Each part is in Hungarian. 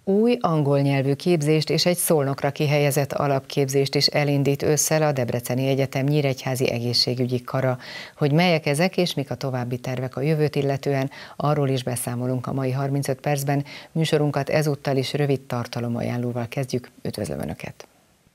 Új angol nyelvű képzést és egy Szolnokra kihelyezett alapképzést is elindít ősszel a Debreceni Egyetem Nyíregyházi Egészségügyi Kara. Hogy melyek ezek és mik a további tervek a jövőt illetően, arról is beszámolunk a mai 35 percben. Műsorunkat ezúttal is rövid tartalomajánlóval kezdjük. Üdvözlöm Önöket!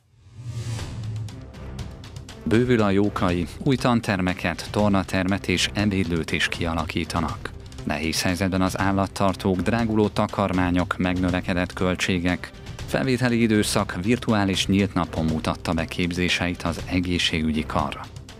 Bővül a Jókai, új tantermeket, tornatermet és ebédlőt is kialakítanak. Nehéz helyzetben az állattartók, dráguló takarmányok, megnövekedett költségek. Felvételi időszak virtuális nyílt napon mutatta be képzéseit az egészségügyi kar.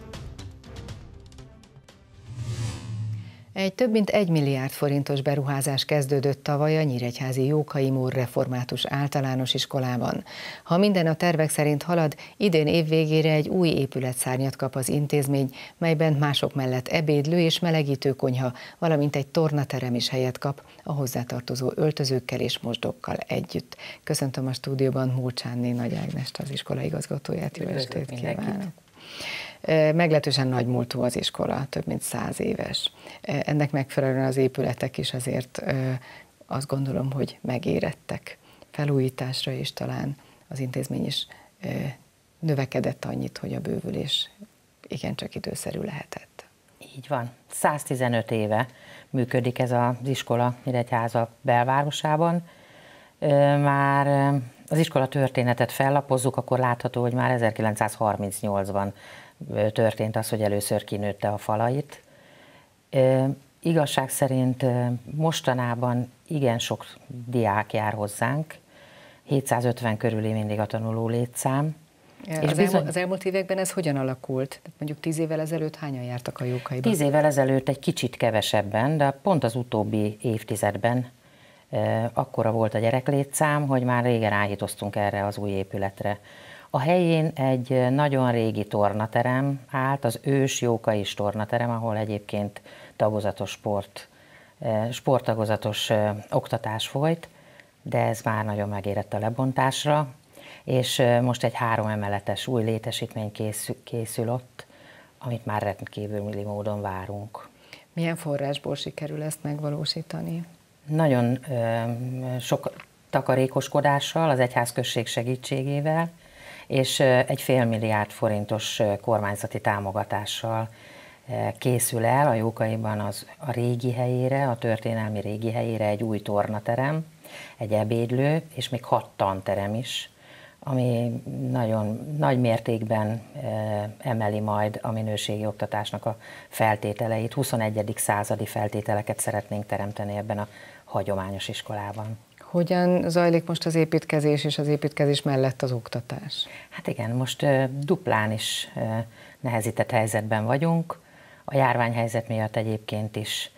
Egy több mint 1 milliárd forintos beruházás kezdődött tavaly a nyíregyházi Jókai Mór Református Általános Iskolában. Ha minden a tervek szerint halad, idén évvégére egy új épületszárnyat kap az intézmény, melyben mások mellett ebédlő és melegítő konyha, valamint egy tornaterem is helyet kap a hozzátartozó öltözőkkel és mosdókkal együtt. Köszöntöm a stúdióban Múlcsánné Nagy Ágnest, az iskola igazgatóját. Jó estét kívánok! Meglehetősen nagy múltú az iskola, több mint 100 éves. Ennek megfelelően az épületek is azért azt gondolom, hogy megérettek felújításra, és talán az intézmény is növekedett annyit, hogy a bővülés igencsak időszerű lehetett. Így van. 115 éve működik ez az iskola Nyíregyháza belvárosában. Már az iskola történetet fellapozzuk, akkor látható, hogy már 1938-ban történt az, hogy először kinőtte a falait. Igazság szerint mostanában igen sok diák jár hozzánk, 750 körüli mindig a tanuló létszám. Az elmúlt években ez hogyan alakult? Mondjuk 10 évvel ezelőtt hányan jártak a Jókaiba? 10 évvel ezelőtt egy kicsit kevesebben, de pont az utóbbi évtizedben akkora volt a gyereklétszám, hogy már régen áhítoztunk erre az új épületre. A helyén egy nagyon régi tornaterem állt, az ős Jókai tornaterem, ahol egyébként tagozatos sporttagozatos oktatás folyt, de ez már nagyon megérett a lebontásra, és most egy 3 emeletes új létesítmény készül ott, amit már rendkívüli módon várunk. Milyen forrásból sikerül ezt megvalósítani? Nagyon sok takarékoskodással, az egyházközség segítségével, és egy fél milliárd forintos kormányzati támogatással készül el a Jókaiban a régi helyére, a történelmi régi helyére egy új tornaterem, egy ebédlő, és még 6 tanterem is, ami nagyon nagy mértékben emeli majd a minőségi oktatásnak a feltételeit. 21. századi feltételeket szeretnénk teremteni ebben a hagyományos iskolában. Hogyan zajlik most az építkezés és az építkezés mellett az oktatás? Hát igen, most duplán is nehezített helyzetben vagyunk. A járványhelyzet miatt egyébként is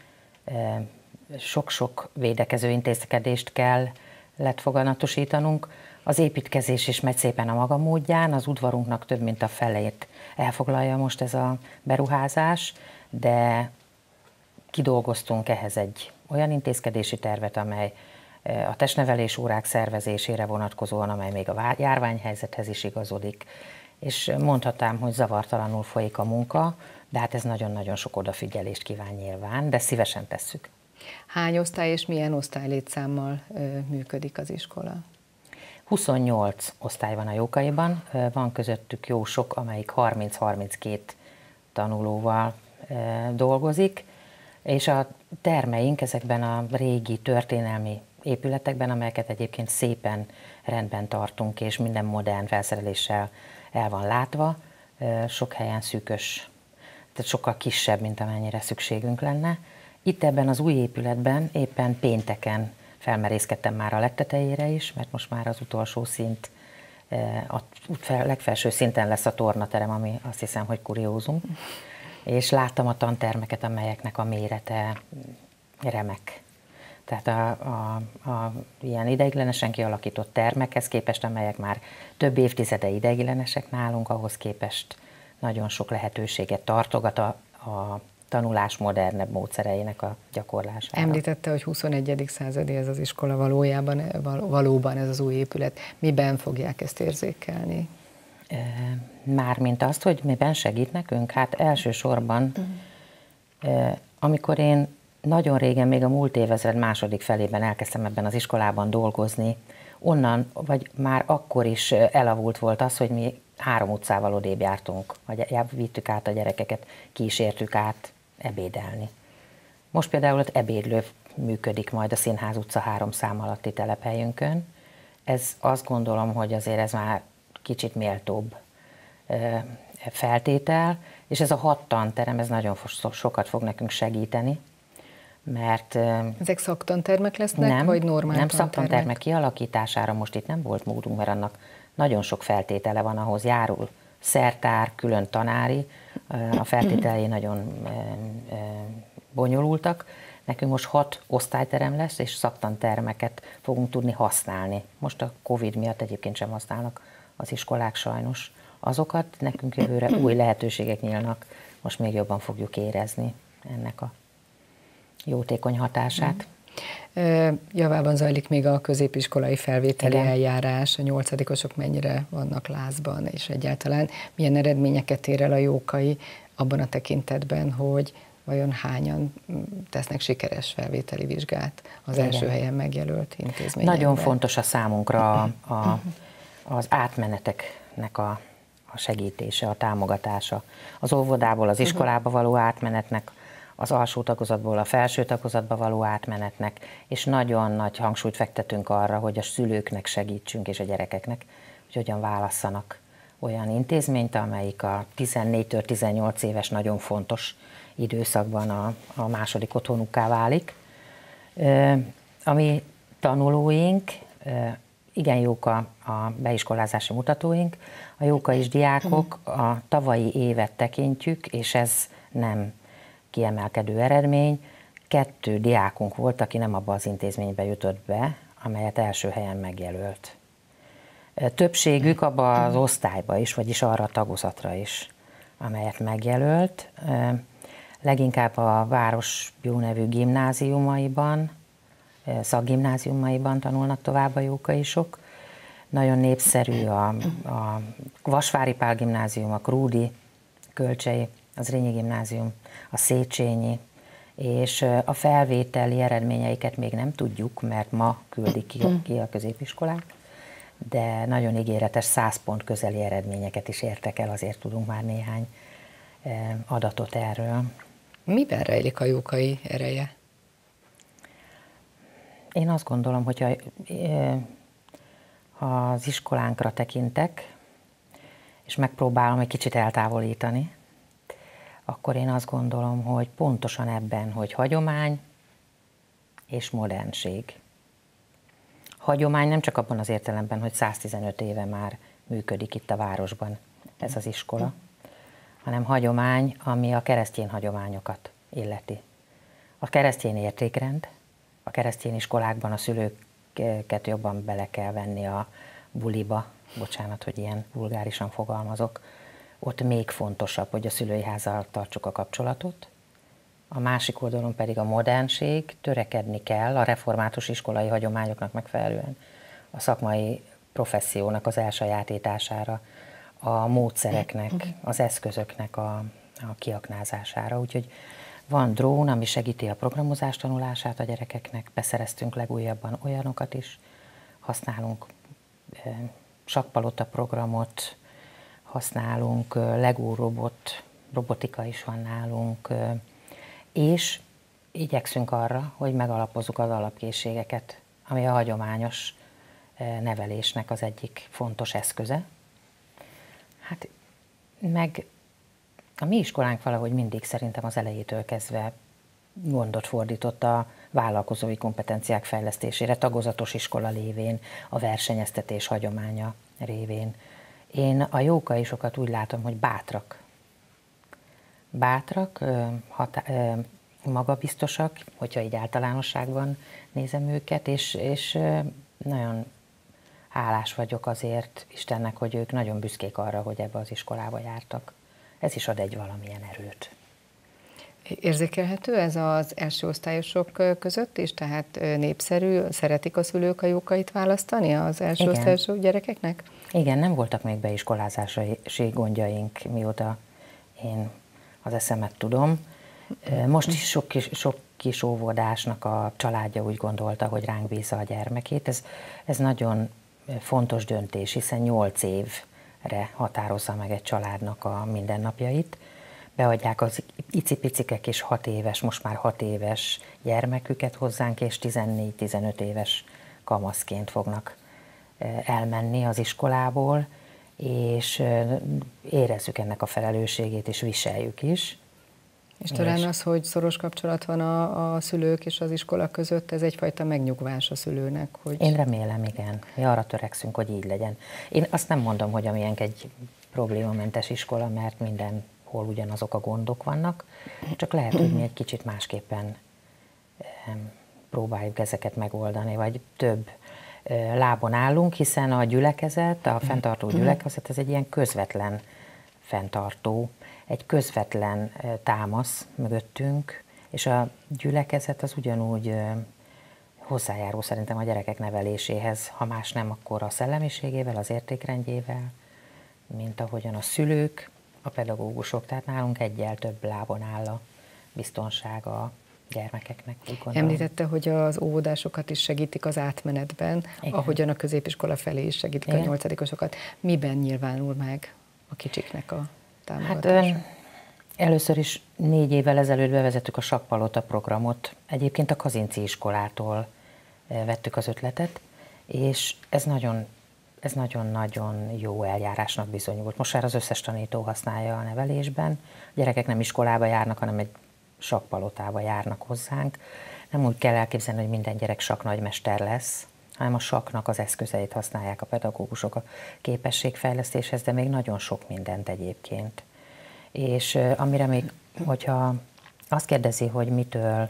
sok-sok védekező intézkedést kellett foganatosítanunk. Az építkezés is megy szépen a maga módján, az udvarunknak több mint a felét elfoglalja most ez a beruházás, de kidolgoztunk ehhez egy olyan intézkedési tervet, amely a testnevelés órák szervezésére vonatkozóan, amely még a járványhelyzethez is igazodik, és mondhatnám, hogy zavartalanul folyik a munka, de hát ez nagyon-nagyon sok odafigyelést kíván nyilván, de szívesen tesszük. Hány osztály és milyen osztálylétszámmal működik az iskola? 28 osztály van a Jókaiban, van közöttük jó sok, amelyik 30-32 tanulóval dolgozik, és a termeink ezekben a régi történelmi épületekben, amelyeket egyébként szépen rendben tartunk, és minden modern felszereléssel el van látva, sok helyen szűkös, tehát sokkal kisebb, mint amennyire szükségünk lenne. Itt ebben az új épületben éppen pénteken felmerészkedtem már a legtetejére is, mert most már az utolsó szint, a legfelső szinten lesz a tornaterem, ami azt hiszem, hogy kuriózum. És láttam a tantermeket, amelyeknek a mérete remek. Tehát a ilyen ideiglenesen kialakított termekhez képest, amelyek már több évtizede ideiglenesek nálunk, ahhoz képest nagyon sok lehetőséget tartogat a tanulás modernebb módszereinek a gyakorlására. Említette, hogy 21. századi ez az iskola valóban ez az új épület. Miben fogják ezt érzékelni? Mármint azt, hogy miben segít nekünk? Hát elsősorban, amikor én nagyon régen, még a múlt évezred második felében elkezdtem ebben az iskolában dolgozni. Onnan, vagy már akkor is elavult volt az, hogy mi 3 utcával odébb jártunk, vagy vittük át a gyerekeket, kísértük át ebédelni. Most például ott ebédlő működik majd a Színház utca 3 szám alatti telephelyünkön. Ez azt gondolom, hogy azért ez már kicsit méltóbb feltétel, és ez a 6 tanterem, ez nagyon sokat fog nekünk segíteni, mert... Ezek szaktantermek lesznek, vagy normál nem tantermek? szaktantermek kialakítására most itt nem volt módunk, mert annak nagyon sok feltétele van, ahhoz járul szertár, külön tanári, a feltételei nagyon bonyolultak. Nekünk most 6 osztályterem lesz, és szaktantermeket fogunk tudni használni. Most a Covid miatt egyébként sem használnak az iskolák sajnos azokat, nekünk jövőre új lehetőségek nyílnak, most még jobban fogjuk érezni ennek a jótékony hatását. Javában zajlik még a középiskolai felvételi Igen. eljárás, a 8-osok mennyire vannak lázban, és egyáltalán milyen eredményeket ér el a Jókai abban a tekintetben, hogy vajon hányan tesznek sikeres felvételi vizsgát az Igen. első helyen megjelölt intézményekben. Nagyon fontos a számunkra az átmeneteknek a segítése, a támogatása. Az óvodából az iskolába való átmenetnek, az alsó tagozatból a felső tagozatba való átmenetnek, és nagyon nagy hangsúlyt fektetünk arra, hogy a szülőknek segítsünk, és a gyerekeknek, hogy hogyan válasszanak olyan intézményt, amelyik a 14-től 18 éves nagyon fontos időszakban a második otthonukká válik. A mi tanulóink, igen jók a beiskolázási mutatóink, a jókais diákok a tavalyi évet tekintjük, és ez nem kiemelkedő eredmény. 2 diákunk volt, aki nem abba az intézménybe jutott be, amelyet első helyen megjelölt. Többségük abba az osztályba is, vagyis arra a tagozatra is, amelyet megjelölt. Leginkább a város jó nevű gimnáziumaiban, szakgimnáziumaiban tanulnak tovább a jókaisok. Nagyon népszerű a Vasvári Pál gimnázium, a Krúdi, Kölcsei, az Rényi gimnázium, a Széchenyi, és a felvételi eredményeiket még nem tudjuk, mert ma küldik ki a középiskolák, de nagyon ígéretes 100 pont közeli eredményeket is értek el, azért tudunk már néhány adatot erről. Miben rejlik a Jókai ereje? Én azt gondolom, hogyha az iskolánkra tekintek, és megpróbálom egy kicsit eltávolítani, akkor én azt gondolom, hogy pontosan ebben, hogy hagyomány és modernség. Hagyomány nem csak abban az értelemben, hogy 115 éve már működik itt a városban ez az iskola, hanem hagyomány, ami a keresztény hagyományokat illeti. A keresztény értékrend, a keresztény iskolákban a szülőket jobban bele kell venni a buliba, bocsánat, hogy ilyen vulgárisan fogalmazok, ott még fontosabb, hogy a szülői házzal tartsuk a kapcsolatot. A másik oldalon pedig a modernség, törekedni kell a református iskolai hagyományoknak megfelelően a szakmai professziónak az elsajátítására, a módszereknek, az eszközöknek a kiaknázására. Úgyhogy van drón, ami segíti a programozás tanulását a gyerekeknek, beszereztünk legújabban olyanokat is, használunk sakkpalota programot, használunk Lego robotika is van nálunk, és igyekszünk arra, hogy megalapozzuk az alapkészségeket, ami a hagyományos nevelésnek az egyik fontos eszköze. Hát meg a mi iskolánk valahogy mindig szerintem az elejétől kezdve gondot fordított a vállalkozói kompetenciák fejlesztésére, tagozatos iskola lévén, a versenyeztetés hagyománya révén. Én a jókaisokat úgy látom, hogy bátrak. Bátrak, magabiztosak, hogyha így általánosságban nézem őket, és nagyon hálás vagyok azért Istennek, hogy ők nagyon büszkék arra, hogy ebbe az iskolába jártak. Ez is ad egy valamilyen erőt. Érzékelhető ez az első osztályosok között is? Tehát népszerű, szeretik a szülők a Jókait választani az első osztályosok gyerekeknek? Igen, nem voltak még beiskolázási gondjaink, mióta én az eszemet tudom. Most is sok kis óvodásnak a családja úgy gondolta, hogy ránk bízza a gyermekét. Ez nagyon fontos döntés, hiszen 8 évre határozza meg egy családnak a mindennapjait. Beadják az icipicikek és 6 éves, most már 6 éves gyermeküket hozzánk, és 14-15 éves kamaszként fognak elmenni az iskolából, és érezzük ennek a felelősségét, és viseljük is. És talán az, hogy szoros kapcsolat van a szülők és az iskola között, ez egyfajta megnyugvás a szülőnek, hogy... Én remélem, igen. Mi arra törekszünk, hogy így legyen. Én azt nem mondom, hogy amilyen egy problémamentes iskola, mert mindenhol ugyanazok a gondok vannak, csak lehet, hogy mi egy kicsit másképpen próbáljuk ezeket megoldani, vagy több lábon állunk, hiszen a gyülekezet, a fenntartó gyülekezet, ez egy ilyen közvetlen fenntartó, egy közvetlen támasz mögöttünk, és a gyülekezet az ugyanúgy hozzájárul szerintem a gyerekek neveléséhez, ha más nem, akkor a szellemiségével, az értékrendjével, mint ahogyan a szülők, a pedagógusok, tehát nálunk egyel több lábon áll a biztonság a gyermekeknek. Említette, hogy az óvodásokat is segítik az átmenetben, igen, ahogyan a középiskola felé is segítik, igen, a 8-osokat. Miben nyilvánul meg a kicsiknek a támogatás? Hát, először is 4 évvel ezelőtt bevezettük a Sakkpalota programot. Egyébként a Kazinczy iskolától vettük az ötletet, és ez nagyon-nagyon jó eljárásnak bizonyult. Most már az összes tanító használja a nevelésben. A gyerekek nem iskolába járnak, hanem egy sakkpalotába járnak hozzánk. Nem úgy kell elképzelni, hogy minden gyerek sakknagymester lesz, hanem a sakknak az eszközeit használják a pedagógusok a képességfejlesztéshez, de még nagyon sok mindent egyébként. És amire még, hogyha azt kérdezi, hogy mitől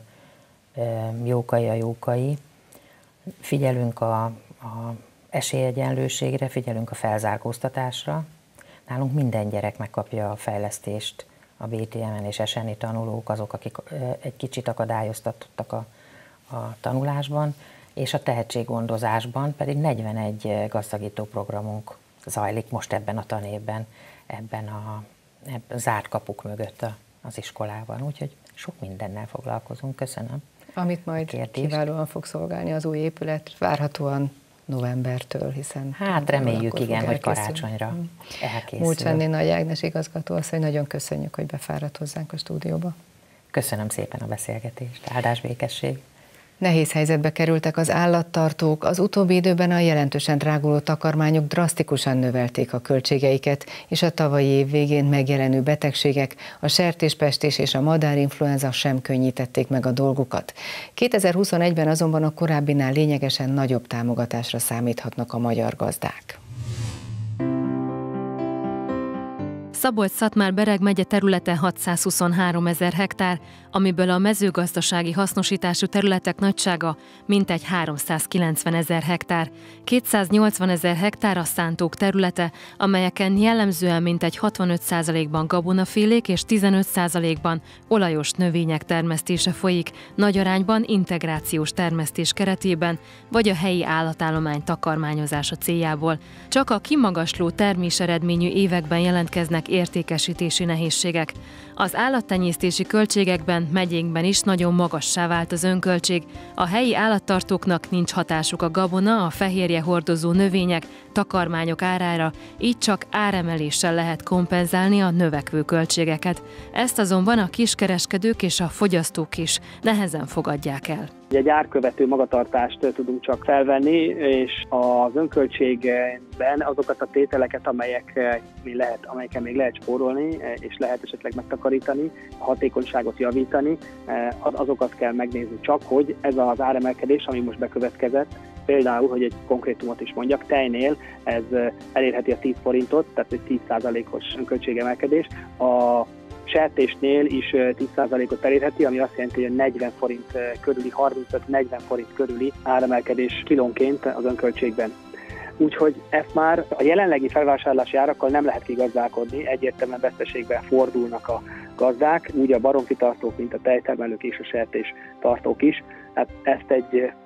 jókai a jókai, figyelünk a esélyegyenlőségre, figyelünk a felzárkóztatásra. Nálunk minden gyerek megkapja a fejlesztést, a BTM-en és SNI tanulók, azok, akik egy kicsit akadályoztatottak a tanulásban, és a tehetséggondozásban pedig 41 gazdagító programunk zajlik most ebben a tanévben, ebben a zárt kapuk mögött az iskolában. Úgyhogy sok mindennel foglalkozunk. Köszönöm. Amit majd kiválóan fog szolgálni az új épület, várhatóan novembertől, hiszen... Hát reméljük, igen, hogy karácsonyra elkészül. Mulcsánné Nagy Ágnes igazgató asszony, nagyon köszönjük, hogy befáradt hozzánk a stúdióba. Köszönöm szépen a beszélgetést. Áldás békesség. Nehéz helyzetbe kerültek az állattartók, az utóbbi időben a jelentősen dráguló takarmányok drasztikusan növelték a költségeiket, és a tavalyi év végén megjelenő betegségek, a sertéspestés és a madárinfluenza sem könnyítették meg a dolgukat. 2021-ben azonban a korábbinál lényegesen nagyobb támogatásra számíthatnak a magyar gazdák. Szabolcs-Szatmár-Bereg megye területe 623 000 hektár, amiből a mezőgazdasági hasznosítású területek nagysága mintegy 390 000 hektár. 280 000 hektár a szántók területe, amelyeken jellemzően mintegy 65%-ban gabonafélék és 15%-ban olajos növények termesztése folyik, nagy arányban integrációs termesztés keretében, vagy a helyi állatállomány takarmányozása céljából. Csak a kimagasló terméseredményű években jelentkeznek értékesítési nehézségek. Az állattenyésztési költségekben, megyénkben is nagyon magassá vált az önköltség. A helyi állattartóknak nincs hatásuk a gabona, a fehérje hordozó növények, takarmányok árára, így csak áremeléssel lehet kompenzálni a növekvő költségeket. Ezt azonban a kiskereskedők és a fogyasztók is nehezen fogadják el. Egy árkövető magatartást tudunk csak felvenni, és az önköltségben azokat a tételeket, amelyeken még lehet spórolni, és lehet esetleg megtakarítani, a hatékonyságot javítani, azokat kell megnézni csak, hogy ez az áremelkedés, ami most bekövetkezett, például, hogy egy konkrétumot is mondjak, tejnél ez elérheti a 10 forintot, tehát egy 10%-os önköltségemelkedés. A sertésnél is 10%-ot elérheti, ami azt jelenti, hogy 40 forint körüli, 35-40 forint körüli áremelkedés kilónként az önköltségben. Úgyhogy ezt már a jelenlegi felvásárlási árakkal nem lehet kigazdálkodni, egyértelműen veszteségbe fordulnak a gazdák, úgy a baromfitartók, mint a tejtermelők és a sertéstartók is. Hát ezt egy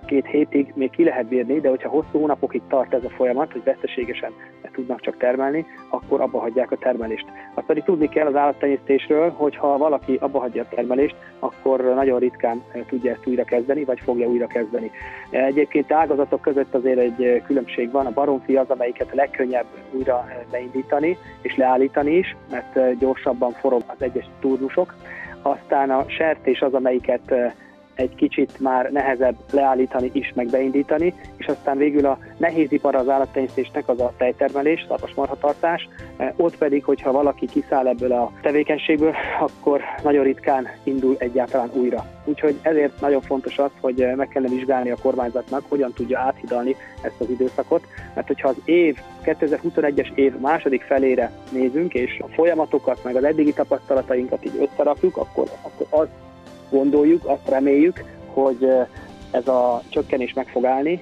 2 hétig még ki lehet bírni, de hogyha hosszú hónapokig tart ez a folyamat, hogy veszteségesen tudnak csak termelni, akkor abba hagyják a termelést. Azt pedig tudni kell az állattenyésztésről, hogy ha valaki abba hagyja a termelést, akkor nagyon ritkán tudja ezt újra kezdeni, vagy fogja újra kezdeni. Egyébként ágazatok között azért egy különbség van. A baromfi az, amelyiket legkönnyebb újra beindítani és leállítani is, mert gyorsabban forog az egyes turnusok. Aztán a sertés az, amelyiket egy kicsit már nehezebb leállítani is, meg beindítani, és aztán végül a nehézipar az állattenyésztésnek az a tejtermelés, szarvasmarhatartás. Ott pedig, hogyha valaki kiszáll ebből a tevékenységből, akkor nagyon ritkán indul egyáltalán újra. Úgyhogy ezért nagyon fontos az, hogy meg kellene vizsgálni a kormányzatnak, hogyan tudja áthidalni ezt az időszakot, mert hogyha az 2021-es év második felére nézünk, és a folyamatokat, meg az eddigi tapasztalatainkat így összerakjuk, akkor azt gondoljuk, azt reméljük, hogy ez a csökkenés meg fog állni,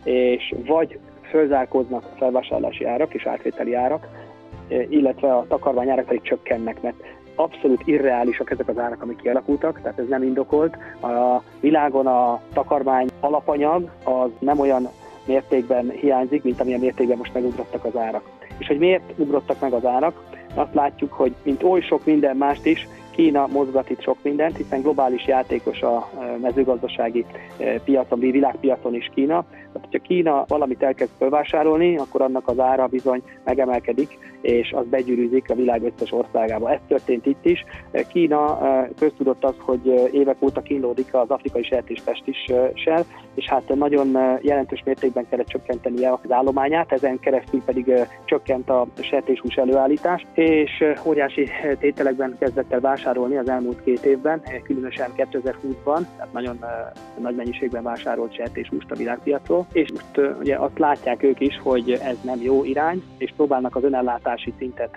és vagy fölzárkóznak a felvásárlási árak és átvételi árak, illetve a takarmányárak pedig csökkennek, mert abszolút irreálisak ezek az árak, amik kialakultak, tehát ez nem indokolt. A világon a takarmány alapanyag az nem olyan mértékben hiányzik, mint amilyen mértékben most megugrottak az árak. És hogy miért ugrottak meg az árak? Azt látjuk, hogy mint oly sok minden mást is, Kína mozgat itt sok mindent, hiszen globális játékos a mezőgazdasági piacon, világpiacon is Kína. Tehát, hogyha Kína valamit elkezd felvásárolni, akkor annak az ára bizony megemelkedik, és az begyűrűzik a világ összes országába. Ez történt itt is. Kína köztudott az, hogy évek óta kínlódik az afrikai sertéspestissel, és hát nagyon jelentős mértékben kellett csökkentenie az állományát, ezen keresztül pedig csökkent a sertéshús előállítás, és óriási tételekben kezdett el vásárolni az elmúlt 2 évben, különösen 2020-ban, tehát nagyon nagy mennyiségben vásárolt sertéshúst a világpiacról, és most ugye azt látják ők is, hogy ez nem jó irány, és próbálják az önellátási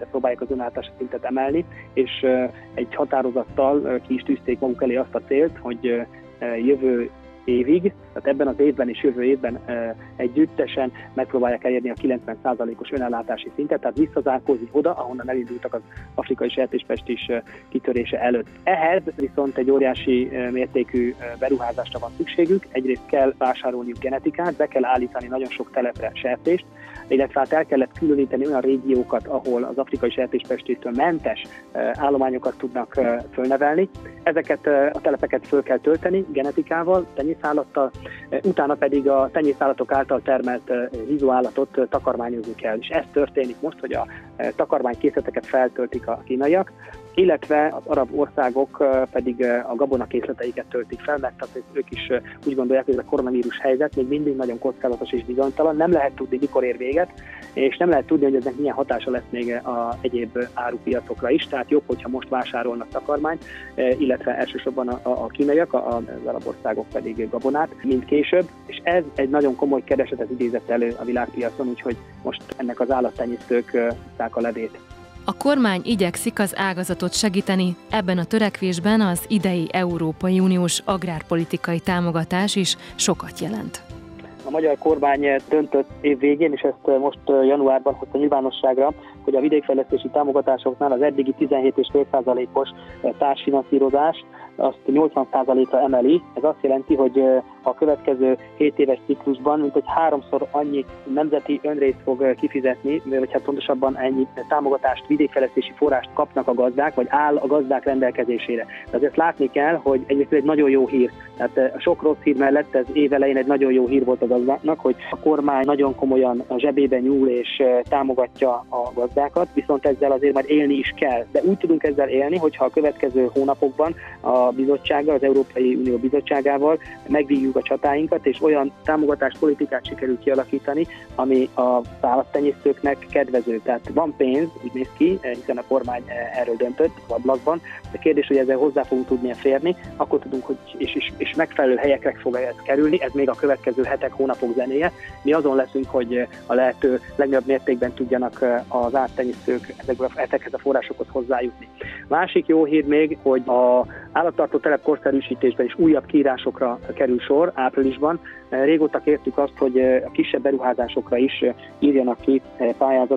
szintet emelni, és egy határozattal ki is tűzték maguk elé azt a célt, hogy jövő évig, tehát ebben az évben és jövő évben együttesen megpróbálják elérni a 90%-os önellátási szintet, tehát visszazárkózni oda, ahonnan elindultak az afrikai sertéspestis kitörése előtt. Ehhez viszont egy óriási mértékű beruházásra van szükségük, egyrészt kell vásárolniuk genetikát, be kell állítani nagyon sok telepre sertést, illetve hát el kellett különíteni olyan régiókat, ahol az afrikai sertéspestéstől mentes állományokat tudnak fölnevelni. Ezeket a telepeket föl kell tölteni genetikával, tenyészállattal, utána pedig a tenyészállatok által termelt hízóállatot takarmányozni kell. És ez történik most, hogy a takarmánykészleteket feltöltik a kínaiak, illetve az arab országok pedig a gabonakészleteiket töltik fel, mert ők is úgy gondolják, hogy ez a koronavírus helyzet még mindig nagyon kockázatos és bizonytalan, nem lehet tudni, mikor ér véget, és nem lehet tudni, hogy eznek milyen hatása lesz még a egyéb árupiacokra is, tehát jobb, hogyha most vásárolnak takarmányt, illetve elsősorban a kínaiak, az arab országok pedig gabonát, mint később, és ez egy nagyon komoly keresetet idézett elő a világpiacon, úgyhogy most ennek az állattenyésztők húzták a levét. A kormány igyekszik az ágazatot segíteni, ebben a törekvésben az idei Európai Uniós agrárpolitikai támogatás is sokat jelent. A magyar kormány döntött év végén, és ezt most januárban hozta nyilvánosságra, hogy a vidékfejlesztési támogatásoknál az eddigi 17,5%-os társfinanszírozás azt 80%-ra emeli. Ez azt jelenti, hogy a következő 7 éves ciklusban mintegy 3-szor annyi nemzeti önrészt fog kifizetni, vagy hát pontosabban ennyi támogatást, vidékfejlesztési forrást kapnak a gazdák, vagy áll a gazdák rendelkezésére. De azért látni kell, hogy egyrészt egy nagyon jó hír. Tehát a sok rossz hír mellett ez évelején egy nagyon jó hír volt a gazdáknak, hogy a kormány nagyon komolyan a zsebébe nyúl és támogatja a gazdákat, viszont ezzel azért majd élni is kell. De úgy tudunk ezzel élni, hogyha a következő hónapokban a bizottsággal, az Európai Unió bizottságával megvívjuk a csatáinkat, és olyan támogatáspolitikát sikerül kialakítani, ami az állattenyésztőknek kedvező. Tehát van pénz, úgy néz ki, hiszen a kormány erről döntött az ablakban. De kérdés, hogy ezzel hozzá fogunk tudni férni, akkor tudunk, hogy és megfelelő helyekre fog ez kerülni, ez még a következő hetek, hónapok zenéje. Mi azon leszünk, hogy a lehető legnagyobb mértékben tudjanak az állattenyésztők ezekhez a forrásokhoz hozzájutni. Másik jó hír még, hogy az állattartó telep korszerűsítésben is újabb kiírásokra kerül sor áprilisban. Régóta kértük azt, hogy a kisebb beruházásokra is írjanak ki pályázatot,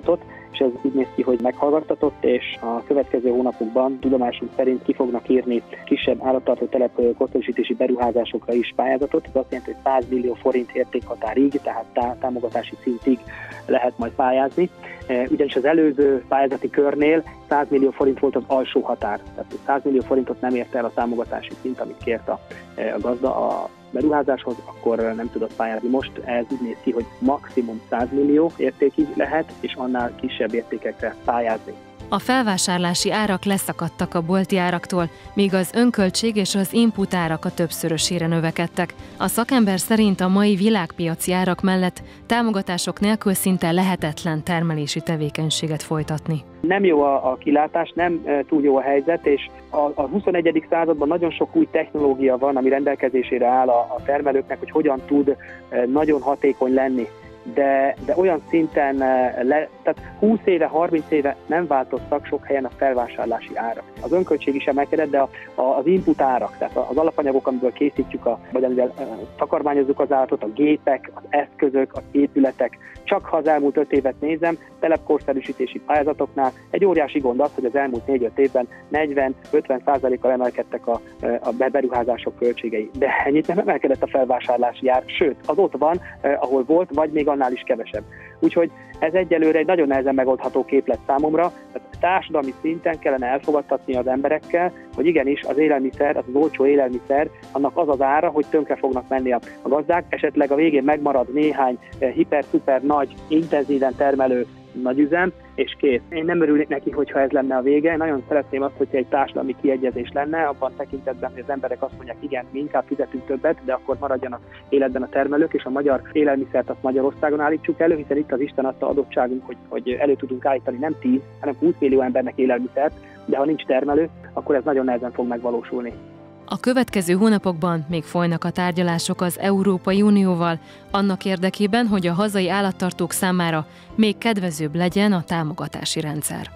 és ez úgy néz ki, hogy meghallgattatott, és a következő hónapokban tudomásunk szerint ki fognak írni kisebb állattartó telep korszerűsítési beruházásokra is pályázatot. Ez azt jelenti, hogy 100 millió forint értékhatárig, tehát támogatási szintig lehet majd pályázni. Ugyanis az előző pályázati körnél 100 millió forint volt az alsó határ. Tehát 100 millió forintot nem ért el a támogatási szint, amit kért a gazda a beruházáshoz, akkor nem tudott pályázni. Most ez úgy néz ki, hogy maximum 100 millió értékig lehet, és annál kisebb értékekre pályázni. A felvásárlási árak leszakadtak a bolti áraktól, míg az önköltség és az input árak a többszörösére növekedtek. A szakember szerint a mai világpiaci árak mellett támogatások nélkül szinte lehetetlen termelési tevékenységet folytatni. Nem jó a kilátás, nem túl jó a helyzet, és a 21. században nagyon sok új technológia van, ami rendelkezésére áll a termelőknek, hogy hogyan tud nagyon hatékony lenni. De olyan szinten, tehát 20 éve, 30 éve nem változtak sok helyen a felvásárlási árak. Az önköltség is emelkedett, de az input árak, tehát az alapanyagok, amiből készítjük, vagy amivel takarmányozzuk az állatot, a gépek, az eszközök, az épületek, csak ha az elmúlt 5 évet nézem, telepkorszerűsítési pályázatoknál egy óriási gond az, hogy az elmúlt 4-5 évben 40-50%-kal emelkedtek a beruházások költségei. De ennyit nem emelkedett a felvásárlási ár, sőt, az ott van, ahol volt, vagy még annál is kevesebb. Úgyhogy ez egyelőre egy nagyon nehezen megoldható képlet számomra, tehát társadalmi szinten kellene elfogadtatni az emberekkel, hogy igenis az élelmiszer, az olcsó élelmiszer, annak az az ára, hogy tönkre fognak menni a gazdák, esetleg a végén megmarad néhány hiper-szuper nagy, intenzíven termelő nagyüzem, és kész. Én nem örülnék neki, hogyha ez lenne a vége. Nagyon szeretném azt, hogyha egy társadalmi kiegyezés lenne, abban tekintetben, hogy az emberek azt mondják, igen, mi inkább fizetünk többet, de akkor maradjanak életben a termelők, és a magyar élelmiszert azt Magyarországon állítsuk elő, hiszen itt az Isten adta adottságunk, hogy elő tudunk állítani nem 10, hanem 20 millió embernek élelmiszert, de ha nincs termelő, akkor ez nagyon nehezen fog megvalósulni. A következő hónapokban még folynak a tárgyalások az Európai Unióval, annak érdekében, hogy a hazai állattartók számára még kedvezőbb legyen a támogatási rendszer.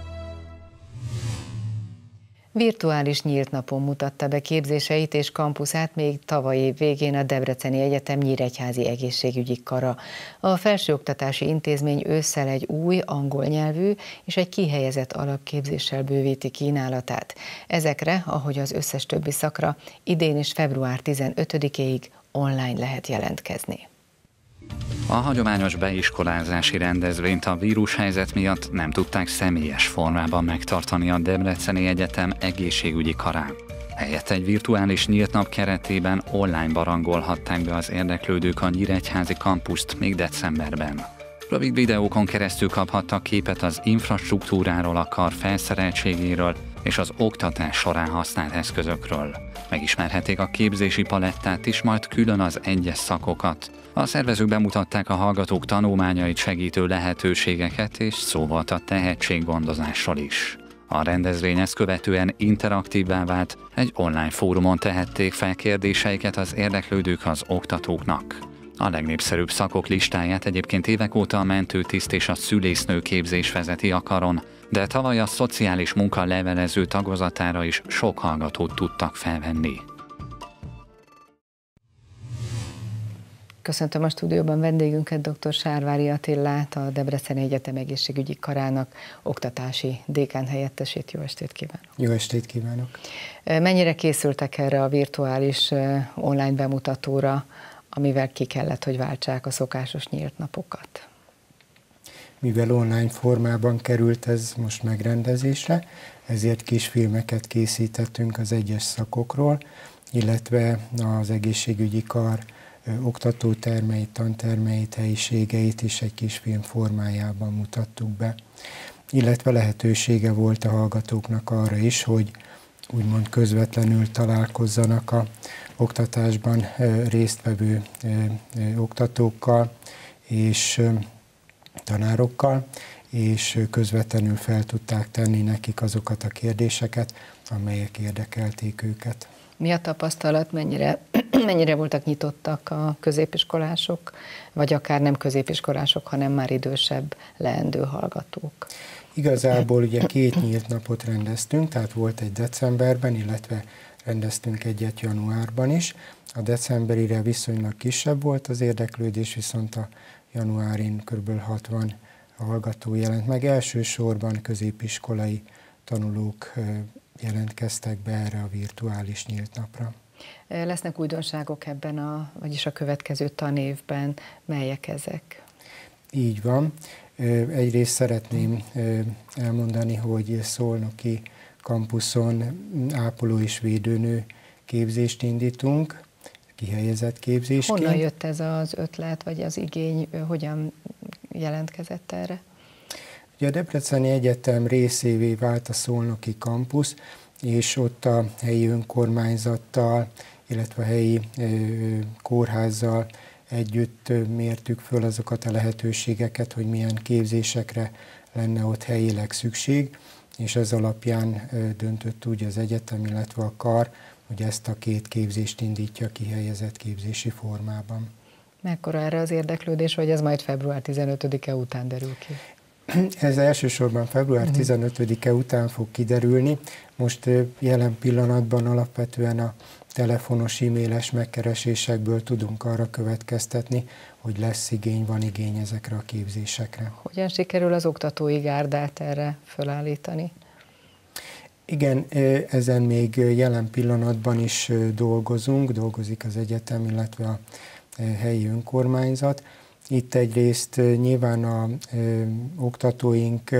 Virtuális nyílt napon mutatta be képzéseit és kampuszát még tavaly év végén a Debreceni Egyetem Nyíregyházi Egészségügyi Kara. A felsőoktatási intézmény ősszel egy új angol nyelvű és egy kihelyezett alapképzéssel bővíti kínálatát. Ezekre, ahogy az összes többi szakra, idén is február 15-éig online lehet jelentkezni. A hagyományos beiskolázási rendezvényt a vírushelyzet miatt nem tudták személyes formában megtartani a Debreceni Egyetem egészségügyi karán. Helyett egy virtuális nyílt nap keretében online barangolhatták be az érdeklődők a nyíregyházi kampuszt még decemberben. Rövid videókon keresztül kaphattak képet az infrastruktúráról, a kar felszereltségéről és az oktatás során használt eszközökről. Megismerhették a képzési palettát is, majd külön az egyes szakokat. A szervezők bemutatták a hallgatók tanulmányait segítő lehetőségeket, és szó volt a tehetséggondozásról is. A rendezvény ezt követően interaktívvá vált, egy online fórumon tehették fel kérdéseiket az érdeklődők az oktatóknak. A legnépszerűbb szakok listáját egyébként évek óta a mentőtiszt és a szülésznő képzés vezeti a karon, de tavaly a szociális munka levelező tagozatára is sok hallgatót tudtak felvenni. Köszöntöm a stúdióban vendégünket, dr. Sárvári Attillát, a Debreceni Egyetem Egészségügyi Karának oktatási dékán helyettesét. Jó estét kívánok! Jó estét kívánok! Mennyire készültek erre a virtuális online bemutatóra, amivel ki kellett, hogy váltsák a szokásos nyílt napokat? Mivel online formában került ez most megrendezésre, ezért kis filmeket készítettünk az egyes szakokról, illetve az egészségügyi kar oktatótermeit, tantermeit, helyiségeit is egy kis film formájában mutattuk be. Illetve lehetősége volt a hallgatóknak arra is, hogy úgymond közvetlenül találkozzanak a oktatásban résztvevő oktatókkal és tanárokkal, és közvetlenül fel tudták tenni nekik azokat a kérdéseket, amelyek érdekelték őket. Mi a tapasztalat, mennyire voltak nyitottak a középiskolások, vagy akár nem középiskolások, hanem már idősebb leendő hallgatók? Igazából ugye 2 nyílt napot rendeztünk, tehát volt egy decemberben, illetve rendeztünk egyet januárban is. A decemberire viszonylag kisebb volt az érdeklődés, viszont a januárin kb. 60 hallgató jelent meg. Elsősorban középiskolai tanulók jelentkeztek be erre a virtuális nyílt napra. Lesznek újdonságok ebben vagyis a következő tanévben, melyek ezek? Így van. Egyrészt szeretném elmondani, hogy szolnoki kampuszon ápoló és védőnő képzést indítunk, kihelyezett képzésként. Honnan jött ez az ötlet, vagy az igény, hogyan jelentkezett erre? Ugye a Debreceni Egyetem részévé vált a szolnoki kampusz, és ott a helyi önkormányzattal, illetve a helyi kórházzal együtt mértük föl azokat a lehetőségeket, hogy milyen képzésekre lenne ott helyileg szükség, és ez alapján döntött úgy az egyetem, illetve a kar, hogy ezt a két képzést indítja kihelyezett képzési formában. Mekkora erre az érdeklődés, vagy ez majd február 15-e után derül ki? Ez elsősorban február 15-e után fog kiderülni. Most jelen pillanatban alapvetően a telefonos, e-mailes megkeresésekből tudunk arra következtetni, hogy lesz igény, van igény ezekre a képzésekre. Hogyan sikerül az oktatói gárdát erre felállítani? Igen, ezen még jelen pillanatban is dolgozik az egyetem, illetve a helyi önkormányzat. Itt egyrészt nyilván a oktatóink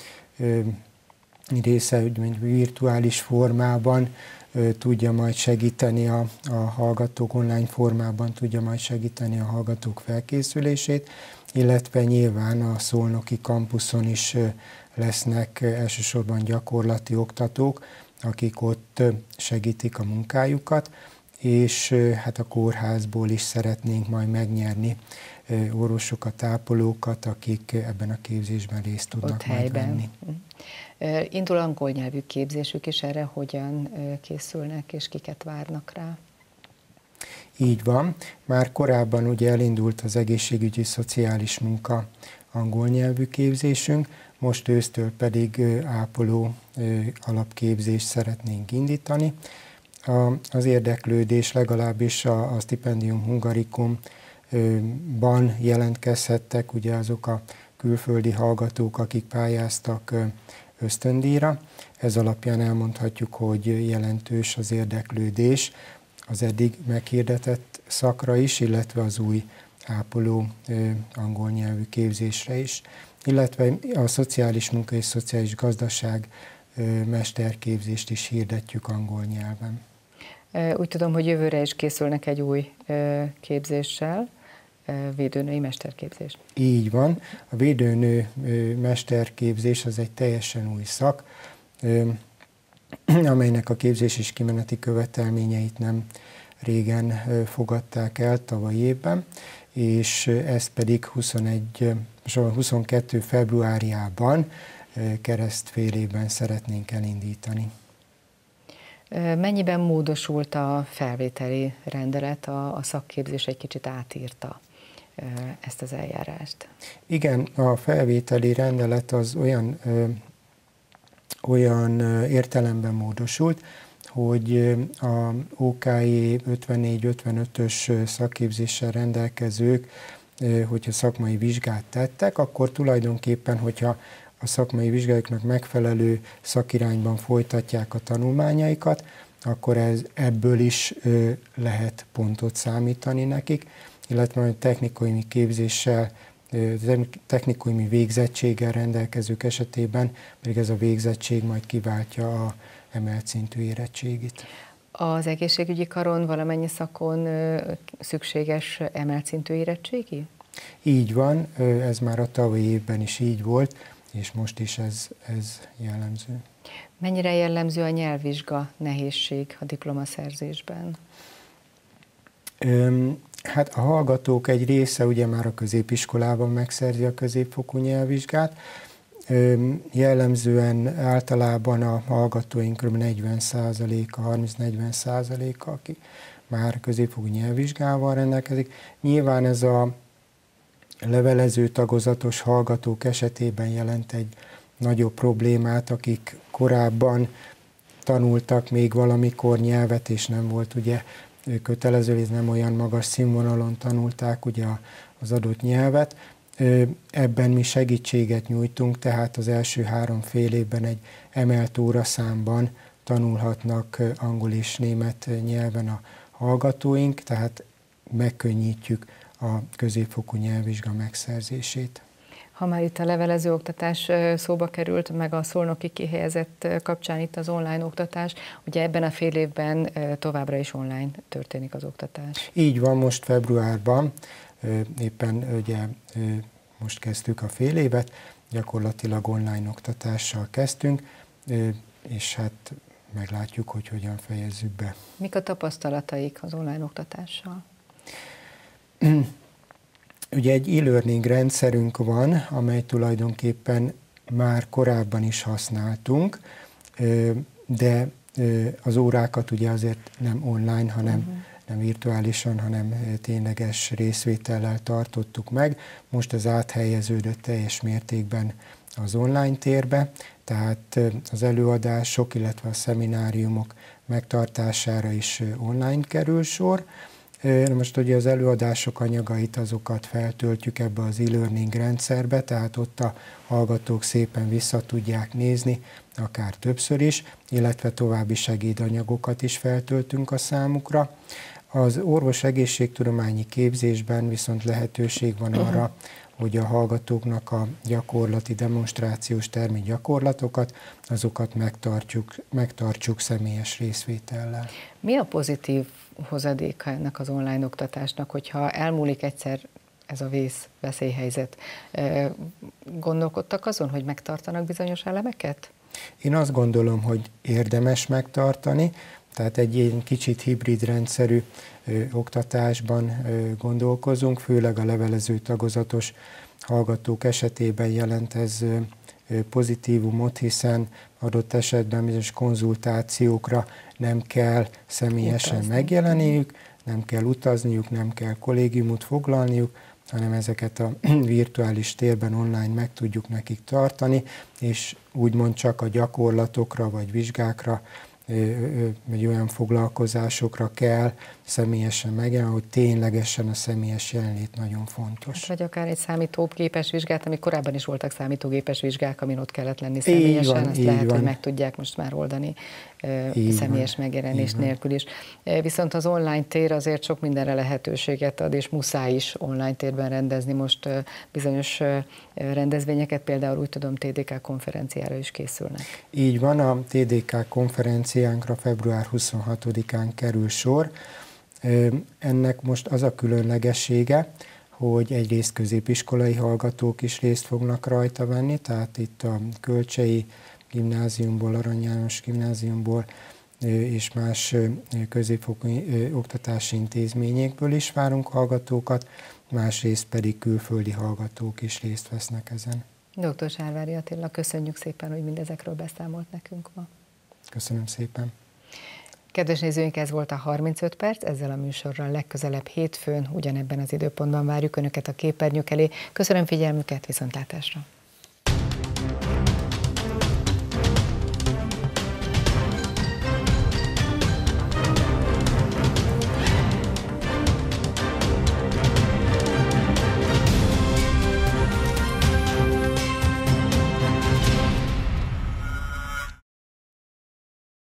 része virtuális formában tudja majd segíteni a hallgatók, online formában tudja majd segíteni a hallgatók felkészülését, illetve nyilván a szolnoki kampuszon is lesznek elsősorban gyakorlati oktatók, akik ott segítik a munkájukat, és hát a kórházból is szeretnénk majd megnyerni orvosokat, ápolókat, akik ebben a képzésben részt tudnak majd venni. Indul angol nyelvű képzésük is, erre hogyan készülnek és kiket várnak rá? Így van. Már korábban ugye elindult az egészségügyi szociális munka angol nyelvű képzésünk, most ősztől pedig ápoló alapképzést szeretnénk indítani. Az érdeklődés legalábbis a Stipendium Hungaricumban jelentkezhettek ugye azok a külföldi hallgatók, akik pályáztak ösztöndíjra. Ez alapján elmondhatjuk, hogy jelentős az érdeklődés az eddig meghirdetett szakra is, illetve az új ápoló angol nyelvű képzésre is, illetve a szociális munka és szociális gazdaság mesterképzést is hirdetjük angol nyelven. Úgy tudom, hogy jövőre is készülnek egy új képzéssel, védőnői mesterképzés. Így van. A védőnő mesterképzés az egy teljesen új szak, amelynek a képzés és kimeneti követelményeit nem régen fogadták el tavaly évben, és ezt pedig 22. februárjában keresztfélében szeretnénk elindítani. Mennyiben módosult a felvételi rendelet, a szakképzés egy kicsit átírta ezt az eljárást? Igen, a felvételi rendelet az olyan értelemben módosult, hogy a OKJ 54-55-ös szakképzéssel rendelkezők, hogyha szakmai vizsgát tettek, akkor tulajdonképpen, hogyha a szakmai vizsgájuknak megfelelő szakirányban folytatják a tanulmányaikat, akkor ebből is lehet pontot számítani nekik, illetve a technikai képzéssel, technikai végzettséggel rendelkezők esetében pedig ez a végzettség majd kiváltja a emelt szintű érettségit. Az egészségügyi karon valamennyi szakon szükséges emelt szintű érettségi? Így van, ez már a tavalyi évben is így volt, és most is ez jellemző. Mennyire jellemző a nyelvvizsga nehézség a diplomaszerzésben? Hát a hallgatók egy része ugye már a középiskolában megszerzi a középfokú nyelvvizsgát. Jellemzően általában a hallgatóink kb. 40%-a, 30-40%-a, aki már középfokú nyelvvizsgával rendelkezik. Nyilván ez a levelező tagozatos hallgatók esetében jelent egy nagyobb problémát, akik korábban tanultak még valamikor nyelvet, és nem volt ugye kötelező, nem olyan magas színvonalon tanulták ugye az adott nyelvet. Ebben mi segítséget nyújtunk, tehát az első 3 fél évben egy emelt óraszámban tanulhatnak angol és német nyelven a hallgatóink, tehát megkönnyítjük a középfokú nyelvvizsga megszerzését. Ha már itt a levelező oktatás szóba került, meg a szolnoki kihelyezett kapcsán itt az online oktatás, ugye ebben a fél évben továbbra is online történik az oktatás. Így van, most februárban, éppen ugye most kezdtük a fél évet, gyakorlatilag online oktatással kezdtünk, és hát meglátjuk, hogy hogyan fejezzük be. Mik a tapasztalataik az online oktatással? Ugye egy e-learning rendszerünk van, amely tulajdonképpen már korábban is használtunk, de az órákat ugye azért nem online, hanem nem virtuálisan, hanem tényleges részvétellel tartottuk meg. Most ez áthelyeződött teljes mértékben az online térbe, tehát az előadások, illetve a szemináriumok megtartására is online kerül sor. Most ugye az előadások anyagait, azokat feltöltjük ebbe az e-learning rendszerbe, tehát ott a hallgatók szépen vissza tudják nézni, akár többször is, illetve további segédanyagokat is feltöltünk a számukra. Az orvos egészségtudományi képzésben viszont lehetőség van arra, hogy a hallgatóknak a gyakorlati, demonstrációs termi gyakorlatokat, azokat megtartsuk személyes részvétellel. Mi a pozitív hozadéka ennek az online oktatásnak, hogyha elmúlik egyszer ez a veszélyhelyzet? Gondolkodtak azon, hogy megtartanak bizonyos elemeket? Én azt gondolom, hogy érdemes megtartani, tehát egy ilyen kicsit hibrid rendszerű oktatásban gondolkozunk, főleg a levelező tagozatos hallgatók esetében jelent ez pozitívumot, hiszen adott esetben bizonyos konzultációkra nem kell személyesen megjelenniük, nem kell utazniuk, nem kell kollégiumot foglalniuk, hanem ezeket a virtuális térben online meg tudjuk nekik tartani, és úgymond csak a gyakorlatokra vagy vizsgákra, vagy olyan foglalkozásokra kell személyesen megjelenni, hogy ténylegesen a személyes jelenlét nagyon fontos. Hát, vagy akár egy számítógépes vizsgát, amik korábban is voltak számítógépes vizsgák, amin ott kellett lenni személyesen, azt lehet, hogy meg tudják most már oldani személyes megjelenés nélkül is. Viszont az online tér azért sok mindenre lehetőséget ad, és muszáj is online térben rendezni most bizonyos rendezvényeket, például úgy tudom, TDK konferenciára is készülnek. Így van, a TDK konferenciánkra február 26-án kerül sor. Ennek most az a különlegessége, hogy egyrészt középiskolai hallgatók is részt fognak rajta venni, tehát itt a Kölcsei Gimnáziumból, Arany János Gimnáziumból és más középfokú oktatási intézményekből is várunk hallgatókat, másrészt pedig külföldi hallgatók is részt vesznek ezen. Dr. Sárvári Attila, köszönjük szépen, hogy mindezekről beszámolt nekünk ma. Köszönöm szépen. Kedves nézőink, ez volt a 35 perc, ezzel a műsorral legközelebb hétfőn, ugyanebben az időpontban várjuk Önöket a képernyők elé. Köszönöm figyelmüket, viszontlátásra!